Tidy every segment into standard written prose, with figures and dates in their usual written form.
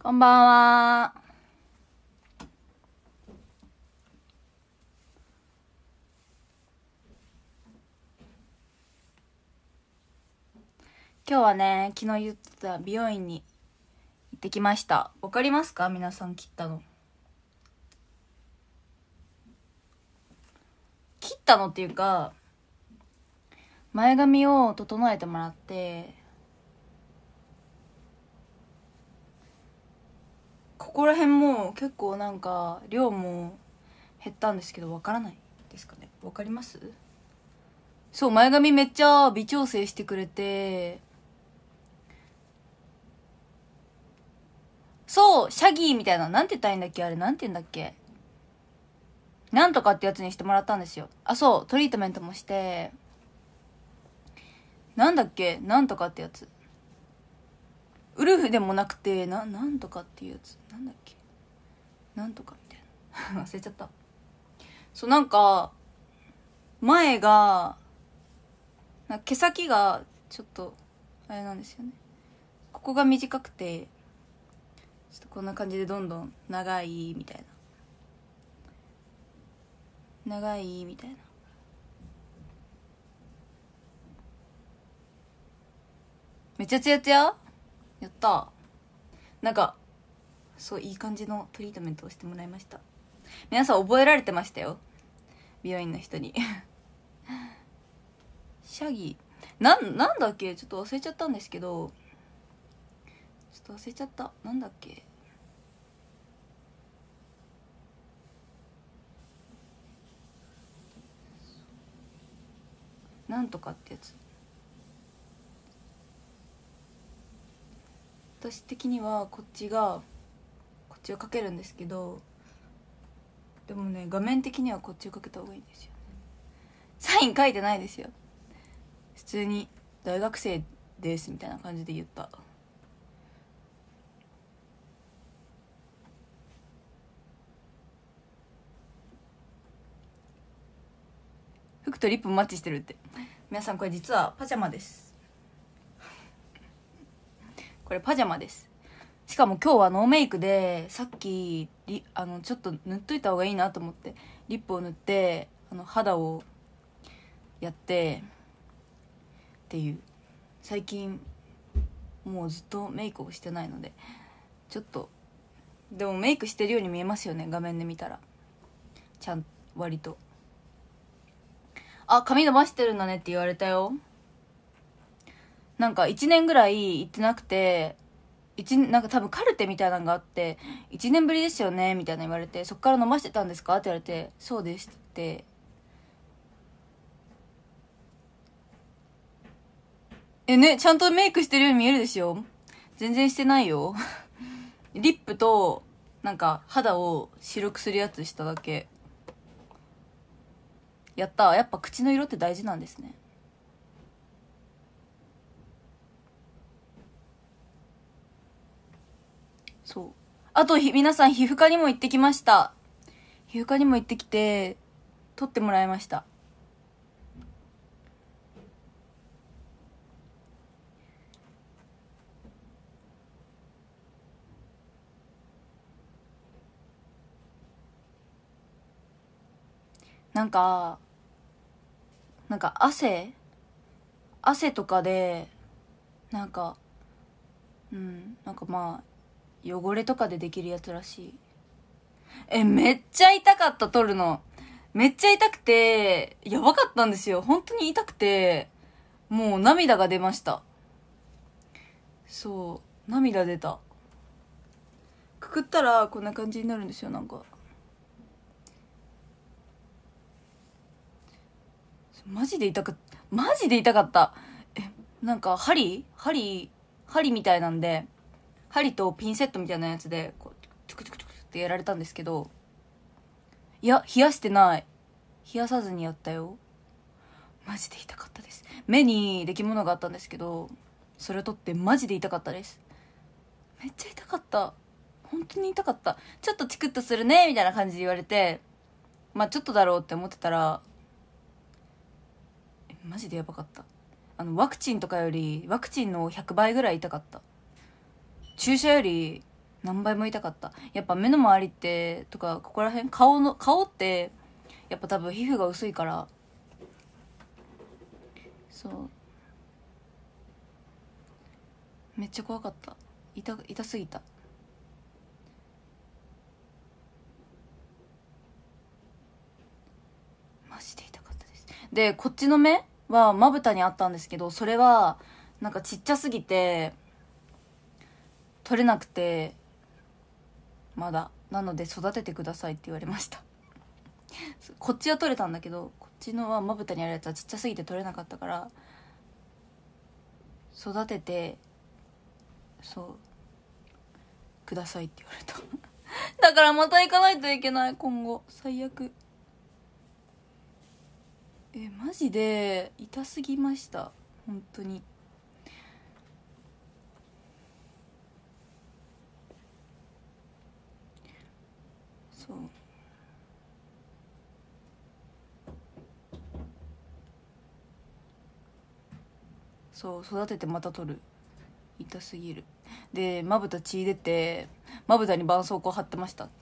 こんばんは。今日はね、昨日言ってた美容院に行ってきました。わかりますか？皆さん切ったの。切ったのっていうか、前髪を整えてもらって、ここら辺も結構なんか量も減ったんですけど、わからないですかね？わかります？そう、前髪めっちゃ微調整してくれて、そう、シャギーみたいな、なんて言ったらいいんだっけ？あれ、なんて言うんだっけ？なんとかってやつにしてもらったんですよ。あ、そう、トリートメントもして、なんだっけ？なんとかってやつ。ウルフでもなくて、なんとかっていうやつ。なんだっけ？なんとかみたいな。忘れちゃった。そう、なんか、前が、毛先が、ちょっと、あれなんですよね。ここが短くて、ちょっとこんな感じでどんどん長い、みたいな。長い、みたいな。めっちゃツヤツヤやった。なんか、そう、いい感じのトリートメントをしてもらいました。皆さん覚えられてましたよ。美容院の人に。シャギー。なんだっけ？ちょっと忘れちゃったんですけど、ちょっと忘れちゃった。なんだっけ？なんとかってやつ。私的にはこっちをかけるんですけど、でもね、画面的にはこっちをかけた方がいいんですよね。サイン書いてないですよ。普通に大学生ですみたいな感じで言った。服とリップマッチしてるって。皆さんこれ実はパジャマです。これパジャマです。しかも今日はノーメイクで、さっきちょっと塗っといた方がいいなと思ってリップを塗って、肌をやってっていう。最近もうずっとメイクをしてないので、ちょっとでもメイクしてるように見えますよね、画面で見たら。ちゃん割と。あ、髪伸ばしてるんだねって言われたよ。なんか1年ぐらい行ってなくて、なんか多分カルテみたいなのがあって、1年ぶりですよねみたいな言われて、そっから伸ばしてたんですかって言われて、そうですって。ね、ちゃんとメイクしてるように見えるでしょ？全然してないよ。リップとなんか肌を白くするやつしただけ。やった。やっぱ口の色って大事なんですね。そう。あと皆さん、皮膚科にも行ってきました。皮膚科にも行ってきて取ってもらいました。なんか汗とかでなんか、なんかまあ汚れとかでできるやつらしい。めっちゃ痛かった。取るのめっちゃ痛くてやばかったんですよ。本当に痛くて、もう涙が出ました。そう、涙出た。くくったらこんな感じになるんですよ。なんかマジで痛かった。マジで痛かった。なんか針みたいなんで、針とピンセットみたいなやつでこうチュクチュクチュクってやられたんですけど、いや冷やしてない。冷やさずにやったよ。マジで痛かったです。目に出来物があったんですけど、それを取ってマジで痛かったです。めっちゃ痛かった。本当に痛かった。ちょっとチクッとするねみたいな感じで言われて、まあちょっとだろうって思ってたら、マジでやばかった。ワクチンの100倍ぐらい痛かった。注射より何倍も痛かった。やっぱ目の周りってとかここら辺顔ってやっぱ多分皮膚が薄いから、そうめっちゃ怖かった。痛すぎた。マジで痛かったです。でこっちの目はまぶたにあったんですけど、それはなんかちっちゃすぎて取れなくて、まだなので育ててくださいって言われましたこっちは取れたんだけど、こっちのはまぶたにあるやつはちっちゃすぎて取れなかったから、育ててそうくださいって言われただからまた行かないといけない、今後。最悪。マジで痛すぎました、本当に。そうそう育ててまた取る、痛すぎる。でまぶた血出て、まぶたに絆創膏貼ってました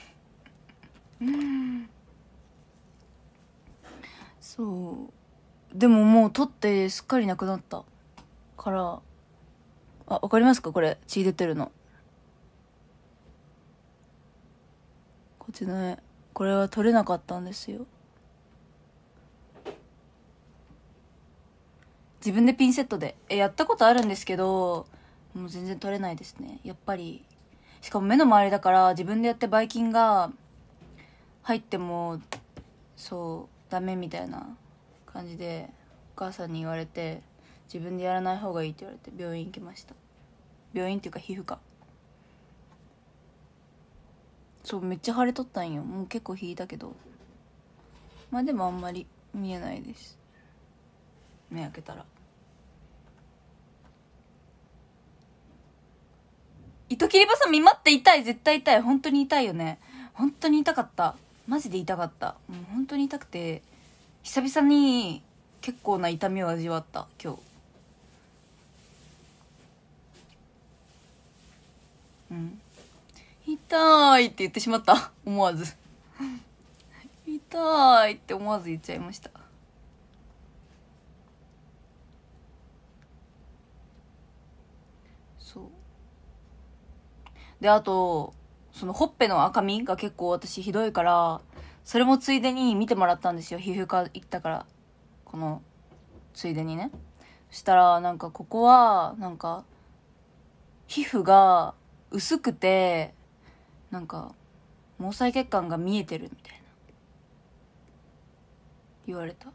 そうでももう取ってすっかりなくなったから、わかりますか、これ血出てるの。こっちのね、これは取れなかったんですよ。自分でピンセットでやったことあるんですけど、もう全然取れないですね、やっぱり。しかも目の周りだから自分でやってばい菌が入ってもそうダメみたいな感じでお母さんに言われて、自分でやらない方がいいって言われて病院行きました。病院っていうか皮膚科。そうめっちゃ腫れとったんよ。もう結構引いたけど、まあでもあんまり見えないです、目開けたら。糸切りバサミ待って、痛い、絶対痛い、本当に痛いよね。本当に痛かった、マジで痛かった。もう本当に痛くて、久々に結構な痛みを味わった今日。痛いって言ってしまった思わず痛いって思わず言っちゃいました。そうで、あとそのほっぺの赤みが結構私ひどいから、それもついでに見てもらったんですよ、皮膚科行ったから。このついでにね。そしたらなんかここはなんか皮膚が薄くて、なんか毛細血管が見えてるみたいな言われた。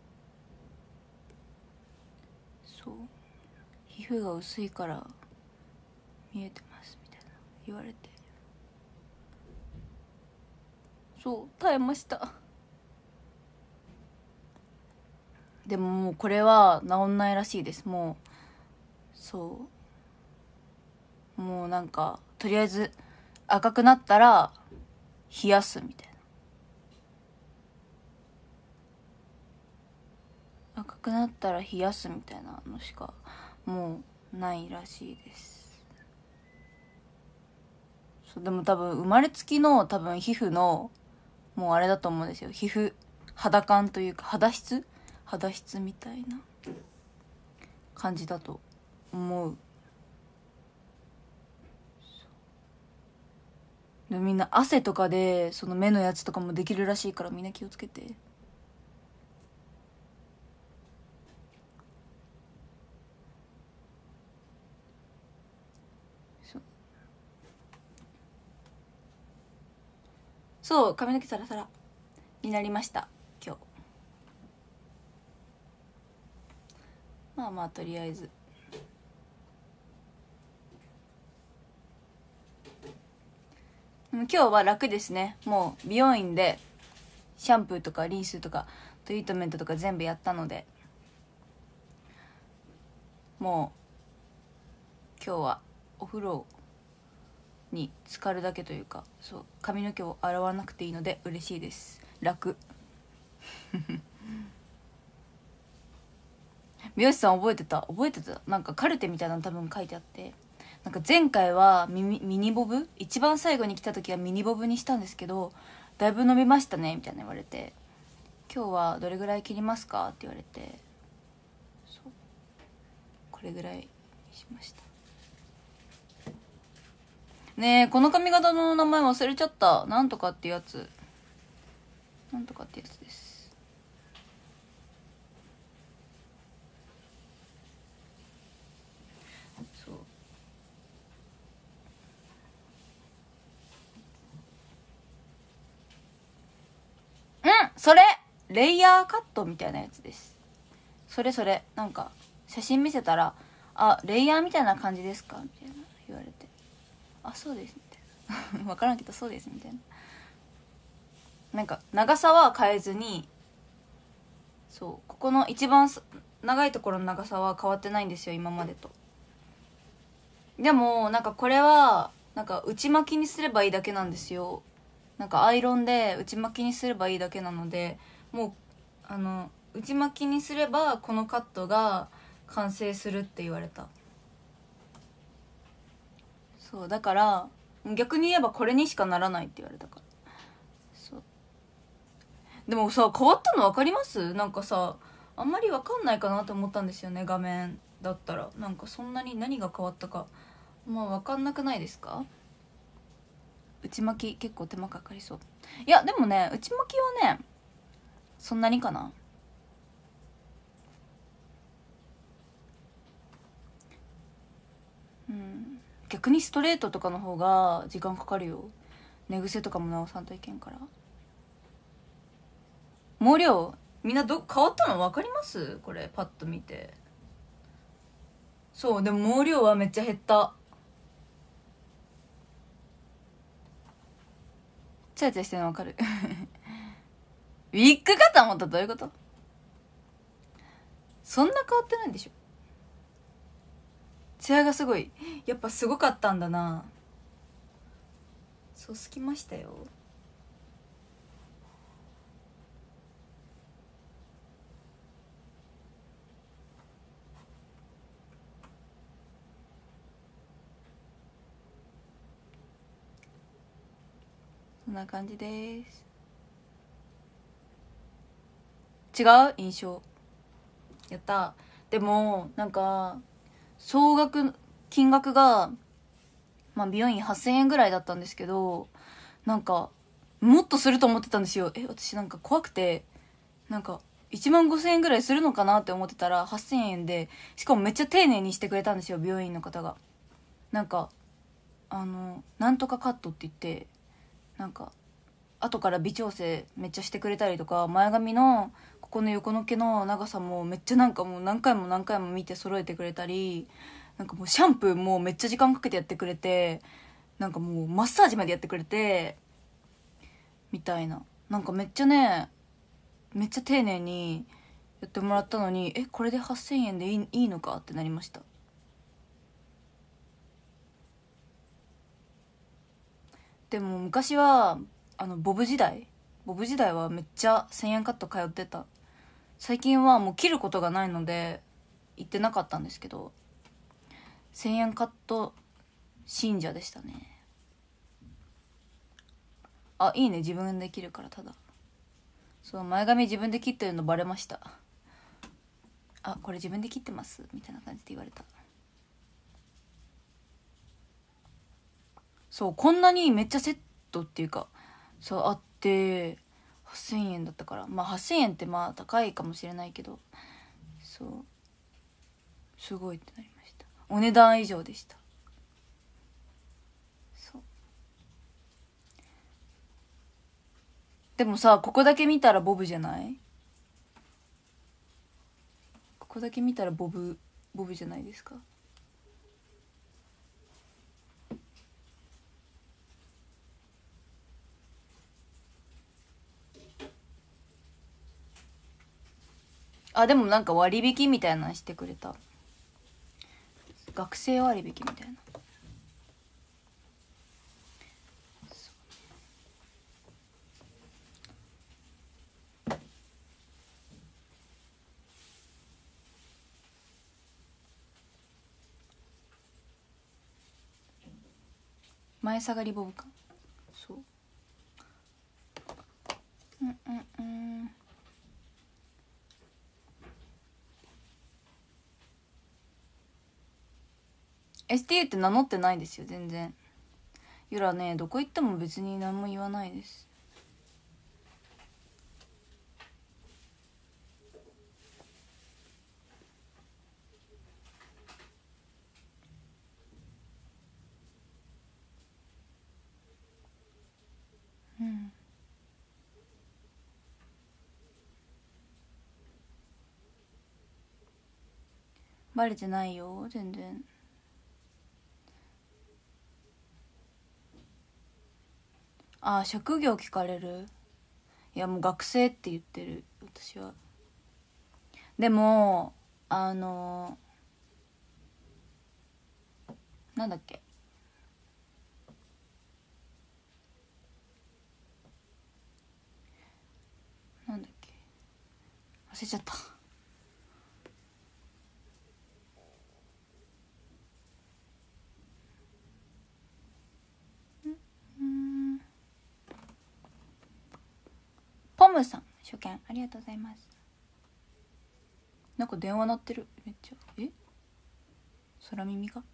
そう皮膚が薄いから見えてますみたいな言われて、そう耐えました。でももうこれは治んないらしいです。もうそうもうなんかとりあえず赤くなったら冷やすみたいな、赤くなったら冷やすみたいなのしかもうないらしいです。そうでも多分生まれつきの多分皮膚のもうあれだと思うんですよ、皮膚肌感というか肌質みたいな感じだと思う。でみんな汗とかでその目のやつとかもできるらしいから、みんな気をつけて。そう髪の毛サラサラになりました今日。まあまあとりあえずでも今日は楽ですね。もう美容院でシャンプーとかリンスとかトリートメントとか全部やったので、もう今日はお風呂に浸かるだけというか、そう髪の毛を洗わなくていいので嬉しいです。楽美容師さん覚えてたなんかカルテみたいなの多分書いてあって、 なんか前回はミニボブ、一番最後に来た時はミニボブにしたんですけど、だいぶ伸びましたねみたいな言われて、今日はどれぐらい切りますかって言われて、そうこれぐらいにしました。ねえ、この髪型の名前忘れちゃった。なんとかってやつ、なんとかってやつです。そう、それレイヤーカットみたいなやつです。それなんか写真見せたら、あ、レイヤーみたいな感じですかみたいな言われて、あ、そうですみたいな分からんけどそうですみたいな。なんか長さは変えずに、そう、ここの一番長いところの長さは変わってないんですよ、今までと。でもなんかこれはなんか内巻きにすればいいだけなんですよ。なんかアイロンで内巻きにすればいいだけなので、もう内巻きにすればこのカットが完成するって言われた。そうだから逆に言えばこれにしかならないって言われたから。そうでもさ、変わったの分かります？なんかさ、あんまり分かんないかなと思ったんですよね、画面だったら。なんかそんなに何が変わったかまあ分かんなくないですか？内巻き結構手間かかりそう。いやでもね、内巻きはねそんなにかな。うん、逆にストレートとかの方が時間かかるよ。寝癖とかも直さんといけんから。毛量みんな変わったの分かります？これパッと見て。そうでも毛量はめっちゃ減った。チャイチャイしてるの分かるウィッグかと思った。どういうこと？そんな変わってないんでしょ。ツヤがすごい、やっぱすごかったんだな。そうすきましたよ。そんな感じです。違う印象。やった。でもなんか総額金額が、まあ、美容院8000円ぐらいだったんですけど、なんかもっとすると思ってたんですよ。私なんか怖くて、なんか1万5000円ぐらいするのかなって思ってたら8000円で、しかもめっちゃ丁寧にしてくれたんですよ、美容院の方が。なんかなんとかカットって言って、なんか後から微調整めっちゃしてくれたりとか、前髪のここの横の毛の長さもめっちゃなんかもう何回も何回も見て揃えてくれたり、なんかもうシャンプーもめっちゃ時間かけてやってくれて、なんかもうマッサージまでやってくれてみたいな。なんかめっちゃね、めっちゃ丁寧にやってもらったのに、これで8000円でいいのかってなりました。でも昔はボブ時代はめっちゃ1000円カット通ってた。最近はもう切ることがないので行ってなかったんですけど、1000円カット信者でしたね。あ、いいね、自分で切るから。ただそう、前髪自分で切ってるのバレました。あ、これ自分で切ってますみたいな感じで言われた。そう、こんなにめっちゃセットっていうか、そうあって8000円だったから、まあ8000円ってまあ高いかもしれないけど、そうすごいってなりました。お値段以上でした。そうでもさ、ここだけ見たらボブじゃない？ここだけ見たらボブじゃないですか。あ、でもなんか割引みたいなのしてくれた。学生割引みたいな。 前下がりボブか。そう。STU って名乗ってないですよ全然。ゆらね、どこ行っても別に何も言わないです。うん。バレてないよ全然。あ、職業聞かれる。いやもう学生って言ってる私は。でもなんだっけ、なんだっけ、忘れちゃった。ポムさん初見ありがとうございます。なんか電話鳴ってるめっちゃ。え、空耳か。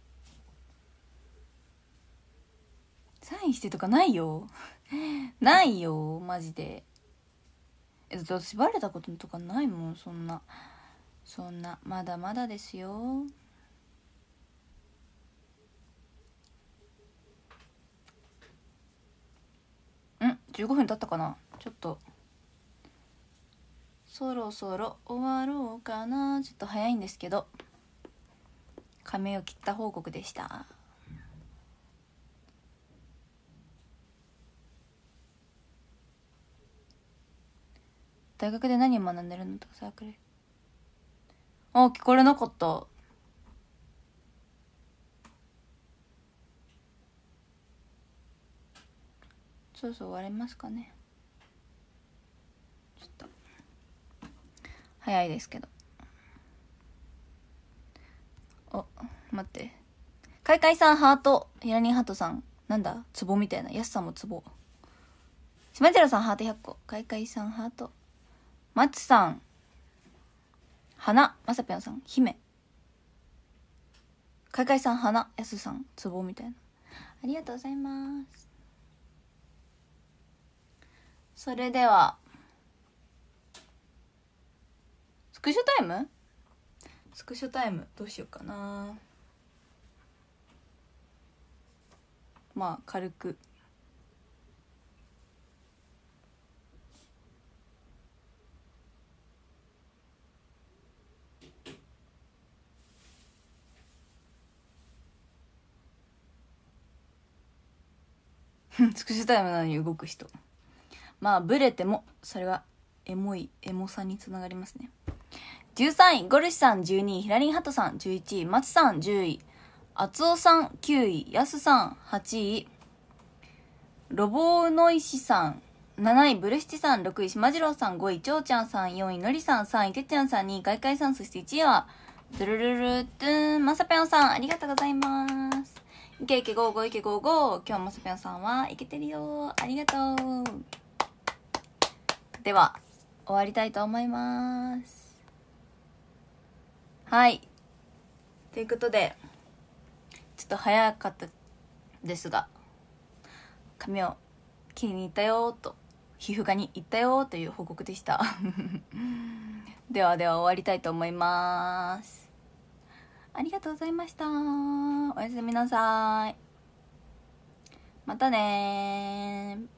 サインしてとかないよないよマジで。だって私バレたこととかないもん。そんなまだまだですよ。15分経ったかな。ちょっとそろそろ終わろうかな。ちょっと早いんですけど、髪を切った報告でした。大学で何を学んでるのとかサークル。あ、聞かれなかった。そろそろ終わりますかね。ちょっと早いですけど。お、待って、かいかいさんハート、ヒラニーハートさんなんだツボみたいな。やすさんもツボ。島寺さんハート100個、かいかいさんハート、まつさん花、まさぴょんさん姫、かいかいさん花、やすさんツボみたいな。ありがとうございます。それではスクショタイム、スクショタイムどうしようかな。まあ軽くスクショタイムなのに動く人。まあブレてもそれはエモさにつながりますね。13位ゴルシさん、12位ヒラリンハトさん、11位松さん、10位あつおさん、9位やすさん、8位ロボノイシさん、7位ブルシチさん、6位島次郎さん、5位ちょうちゃんさん、4位のりさん、3位てっちゃんさん、2位かいかいさん、そして1位はドゥルルルトゥーンまさぴょんさん。ありがとうございます。いけいけゴーゴーいけゴーゴー。今日まさぴょんさんはいけてるよ。ありがとう。では終わりたいと思います。はい、ということでちょっと早かったですが、髪を切りに行ったよと、皮膚科に行ったよという報告でしたでは終わりたいと思います。ありがとうございました。おやすみなさい。またねー。